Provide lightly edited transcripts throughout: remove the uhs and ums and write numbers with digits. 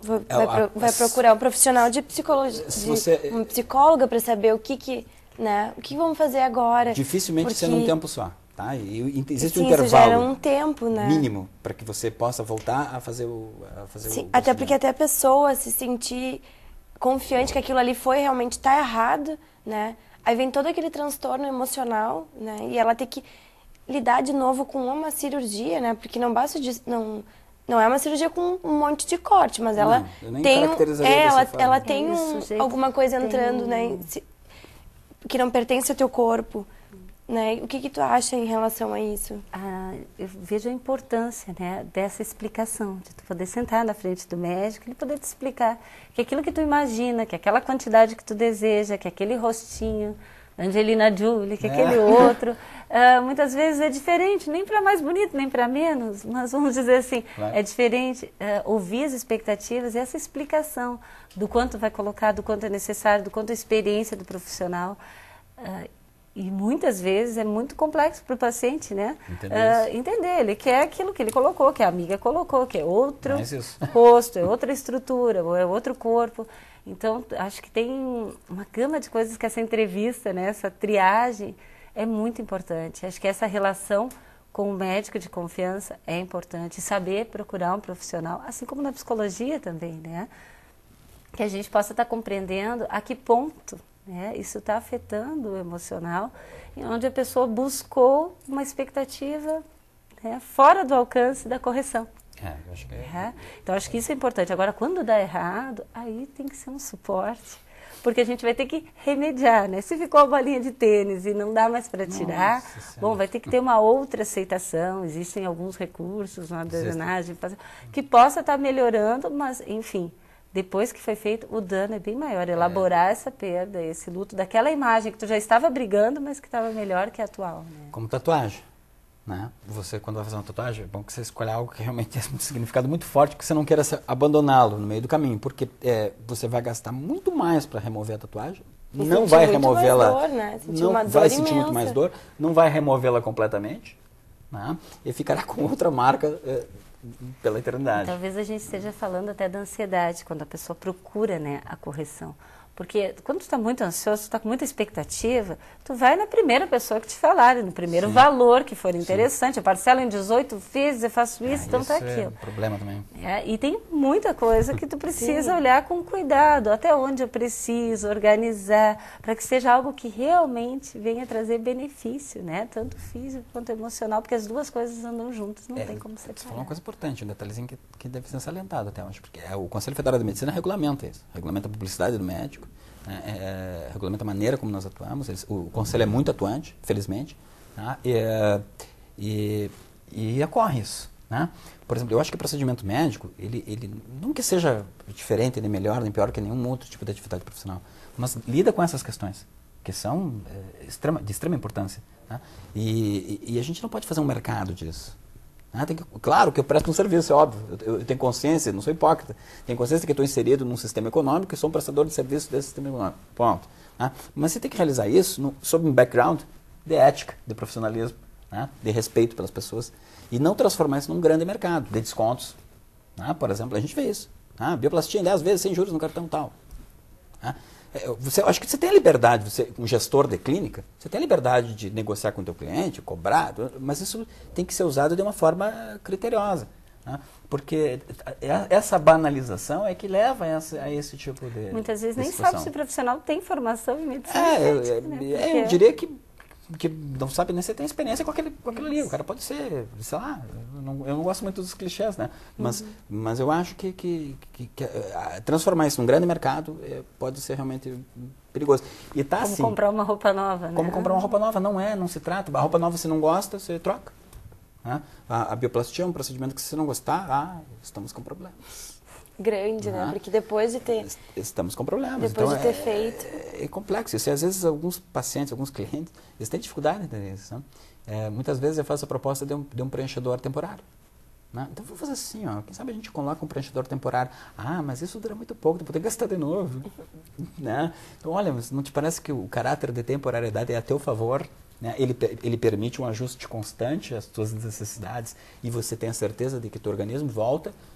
vai procurar um profissional de psicologia, uma psicóloga para saber o que vamos fazer agora. Dificilmente sendo um tempo só. Tá? E existe um intervalo gera um tempo, né? mínimo para que você possa voltar a fazer Sim, até porque até a pessoa se sentir confiante que aquilo ali realmente está errado, né? Aí vem todo aquele transtorno emocional, né? E ela tem que lidar de novo com uma cirurgia, né? Porque não basta não é uma cirurgia com um monte de corte, mas ela ela tem alguma coisa entrando, né? Que não pertence ao teu corpo. Né? O que tu acha em relação a isso? Eu vejo a importância, né, dessa explicação, de tu poder sentar na frente do médico e ele poder te explicar que aquilo que tu imagina, que aquela quantidade que tu deseja, que aquele rostinho, Angelina Jolie, que aquele outro, muitas vezes é diferente, nem para mais bonito, nem para menos, mas vamos dizer assim, é diferente ouvir as expectativas e essa explicação do quanto vai colocar, do quanto é necessário, do quanto a experiência do profissional. E muitas vezes é muito complexo para o paciente, né? Entender. Ele quer aquilo que ele colocou, que a amiga colocou, que é outro rosto, é outra estrutura, ou é outro corpo. Então, acho que tem uma gama de coisas que essa entrevista, né, essa triagem é muito importante. Acho que essa relação com o médico de confiança é importante. Saber procurar um profissional, assim como na psicologia também, né? Que a gente possa estar compreendendo a que ponto isso está afetando o emocional, onde a pessoa buscou uma expectativa fora do alcance da correção. Então, acho que isso é importante. Agora, quando dá errado, aí tem que ser um suporte, porque a gente vai ter que remediar, né? Se ficou a bolinha de tênis e não dá mais para tirar, bom, vai ter que ter uma outra aceitação. Existem alguns recursos, uma drenagem, que possa estar melhorando, mas, enfim... Depois que foi feito, o dano é bem maior. Elaborar essa perda, esse luto, daquela imagem que tu já estava brigando, mas que estava melhor que a atual. Né? Como tatuagem. Né? Você, quando vai fazer uma tatuagem, é bom que você escolha algo que realmente tem um significado muito forte, que você não queira abandoná-lo no meio do caminho. Porque você vai gastar muito mais para remover a tatuagem. Não vai removê-la. Né? Não vai sentir muito mais dor. Não vai removê-la completamente. Né? E ficará com outra marca... pela eternidade. Talvez a gente esteja falando até da ansiedade, quando a pessoa procura, né, a correção. Porque quando tu está muito ansioso, tu está com muita expectativa, tu vai na primeira pessoa que te falar, no primeiro valor que for interessante. Eu parcelo em 18 vezes, eu faço isso, então está aquilo. É um problema também. E tem muita coisa que tu precisa olhar com cuidado, até onde eu preciso organizar, para que seja algo que realmente venha trazer benefício, né? Tanto físico quanto emocional, porque as duas coisas andam juntas, não tem como separar. Você falou uma coisa importante, um detalhezinho que deve ser salientado até hoje, porque o Conselho Federal de Medicina regulamenta isso, regulamenta a publicidade do médico, regulamenta a maneira como nós atuamos. O Conselho é muito atuante, felizmente, né? e ocorre isso. Né? Por exemplo, eu acho que o procedimento médico, ele não que seja diferente, nem melhor, nem pior que nenhum outro tipo de atividade profissional, mas lida com essas questões, que são de extrema importância. Né? E a gente não pode fazer um mercado disso. Claro que eu presto um serviço, é óbvio. Eu tenho consciência, não sou hipócrita. Tenho consciência de que estou inserido num sistema econômico e sou um prestador de serviço desse sistema econômico. Ponto. Mas você tem que realizar isso sob um background de ética, de profissionalismo, de respeito pelas pessoas. E não transformar isso num grande mercado de descontos. Por exemplo, a gente vê isso. Bioplastia em 10 vezes, sem juros no cartão tal. Acho que você tem a liberdade, um gestor de clínica, você tem a liberdade de negociar com o teu cliente, cobrar, mas isso tem que ser usado de uma forma criteriosa. Né? Porque essa banalização é que leva a esse tipo de muitas vezes nem sabe se o profissional tem formação em medicina. Eu diria que não sabe nem se tem experiência com aquilo ali. O cara pode ser, sei lá, eu não gosto muito dos clichês, né? Mas eu acho que transformar isso num grande mercado pode ser realmente perigoso. E tá como assim, comprar uma roupa nova, né? Como comprar uma roupa nova, não se trata. A roupa nova você não gosta, você troca. Né? A bioplastia é um procedimento que se você não gostar, estamos com problemas. Grande, né? Porque depois de ter... Estamos com problemas. Depois então, de ter feito... É complexo. Isso, às vezes, alguns pacientes, alguns clientes, eles têm dificuldade em entender isso. Né? Muitas vezes eu faço a proposta de um preenchedor temporário. Né? Então, vou fazer assim, quem sabe a gente coloca um preenchedor temporário. Mas isso dura muito pouco, depois tem que gastar de novo. Né? Então, olha, mas não te parece que o caráter de temporariedade é a teu favor? Né? Ele permite um ajuste constante às tuas necessidades e você tem a certeza de que teu organismo volta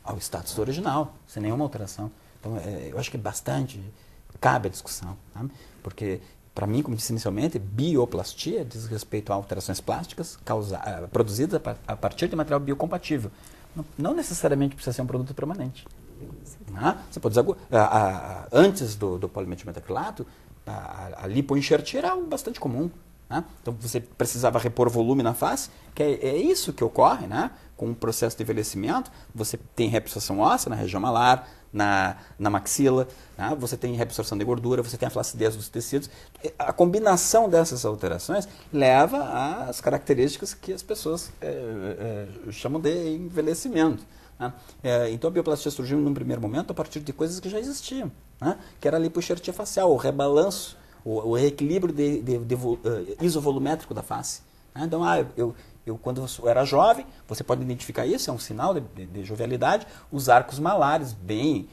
ao status original, sem nenhuma alteração. Então, eu acho que bastante cabe a discussão, tá? Porque, para mim, como disse inicialmente, bioplastia diz respeito a alterações plásticas produzidas a partir de material biocompatível. Não necessariamente precisa ser um produto permanente. Você pode dizer, antes do polimetilametacrilato, a lipoenxertia era algo bastante comum. Então você precisava repor volume na face, que é isso que ocorre, com o processo de envelhecimento. Você tem reabsorção óssea na região malar, na maxila, você tem reabsorção de gordura, você tem a flacidez dos tecidos. A combinação dessas alterações leva às características que as pessoas chamam de envelhecimento. Então a bioplastia surgiu num primeiro momento a partir de coisas que já existiam, que era a lipoenxertia facial, o rebalanço, o reequilíbrio isovolumétrico da face. Então, quando eu era jovem, você pode identificar isso, é um sinal de jovialidade, os arcos malares bem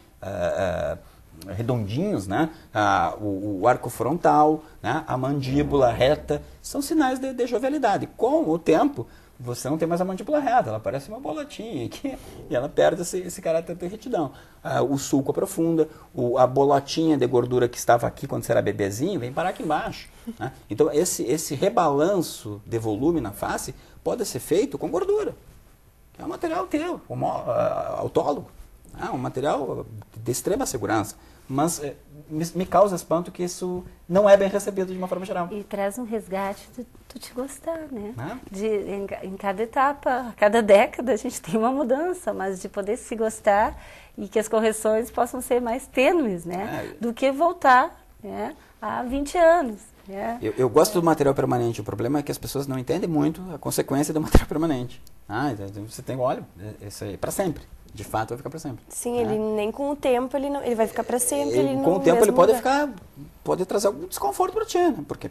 redondinhos, o arco frontal, a mandíbula reta, são sinais de jovialidade. Com o tempo, você não tem mais a mandíbula reta, ela parece uma bolotinha aqui, e ela perde esse caráter de retidão. O sulco aprofunda, a bolotinha de gordura que estava aqui quando você era bebezinho, vem parar aqui embaixo. Então, esse rebalanço de volume na face pode ser feito com gordura. É um material teu, autólogo, um material de extrema segurança. Mas me causa espanto que isso não é bem recebido de uma forma geral. E traz um resgate de tu te gostar, né? Em cada etapa, a cada década a gente tem uma mudança, mas de poder se gostar e que as correções possam ser mais tênues, né? Do que voltar, né, há 20 anos. Né? Eu gosto do material permanente, o problema é que as pessoas não entendem muito a consequência do material permanente. Você tem óleo, isso aí é para sempre. De fato, vai ficar para sempre. Sim, ele nem com o tempo, ele vai ficar para sempre. Com o tempo, ele pode trazer algum desconforto para ti, né? Porque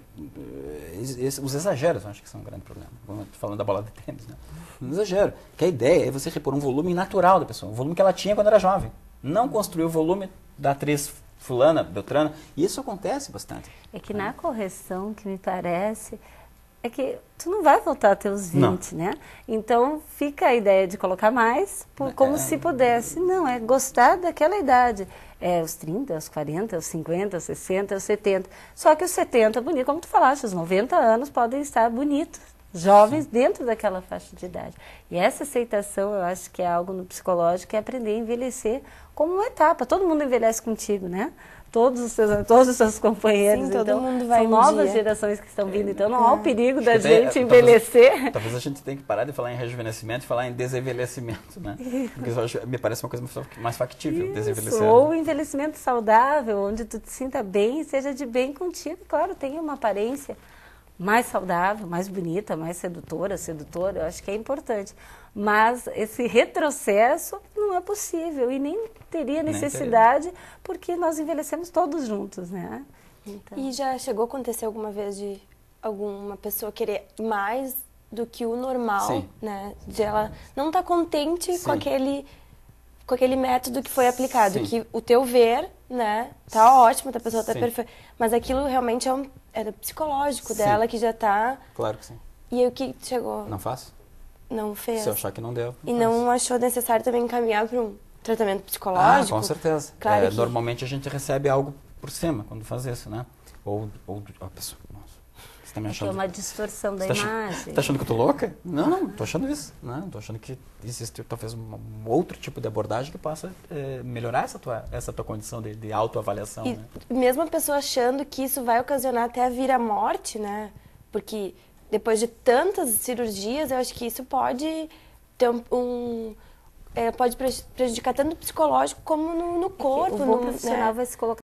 os exageros, eu acho que são um grande problema. Falando da bola de tênis, né? Um exagero. Que a ideia é você repor um volume natural da pessoa, um volume que ela tinha quando era jovem. Não construir o volume da atriz fulana, beltrana. E isso acontece bastante. É que na correção, que me parece, é que tu não vai voltar a ter os 20, né? Então, fica a ideia de colocar mais, como se pudesse. Não, é gostar daquela idade. Os 30, os 40, os 50, os 60, os 70. Só que os 70, bonito, como tu falaste, os 90 anos podem estar bonitos, jovens dentro daquela faixa de idade. E essa aceitação, eu acho que é algo no psicológico, que é aprender a envelhecer como uma etapa. Todo mundo envelhece contigo, né? Todos os seus companheiros. Sim, todo então, mundo vai são novas dia. Gerações que estão vindo, então não há o perigo da gente envelhecer. Talvez a gente tenha que parar de falar em rejuvenescimento e falar em desenvelhecimento, né? Porque isso me parece uma coisa mais factível, desenvelhecer. Ou envelhecimento saudável, onde tu te sinta bem e seja de bem contigo. Claro, tenha uma aparência mais saudável, mais bonita, mais sedutora, eu acho que é importante. Mas esse retrocesso não é possível e nem teria necessidade, porque nós envelhecemos todos juntos, né? Então. E já chegou a acontecer alguma vez de alguma pessoa querer mais do que o normal, Sim. né? De ela não estar contente com aquele método que foi aplicado, Sim. que o teu ver, né, tá ótimo, a pessoa tá perfeita, mas aquilo realmente é psicológico dela, que já tá... Claro que sim. E aí o que chegou? Não faço? Não fez. Se eu achar que não deu. E não achou necessário também encaminhar para um tratamento psicológico? Com certeza. Claro que... Normalmente a gente recebe algo por cima quando faz isso, né? Ou a pessoa... Nossa, você tá me achando... É uma distorção da imagem. Tá achando que eu tô louca? Não, tô achando isso. Não, tô achando que existe talvez um outro tipo de abordagem que possa melhorar essa tua condição de autoavaliação. E né? mesmo a pessoa achando que isso vai ocasionar até vir a morte, né? Porque depois de tantas cirurgias, eu acho que isso pode ter pode prejudicar tanto o psicológico como no corpo. O bom profissional vai se colocar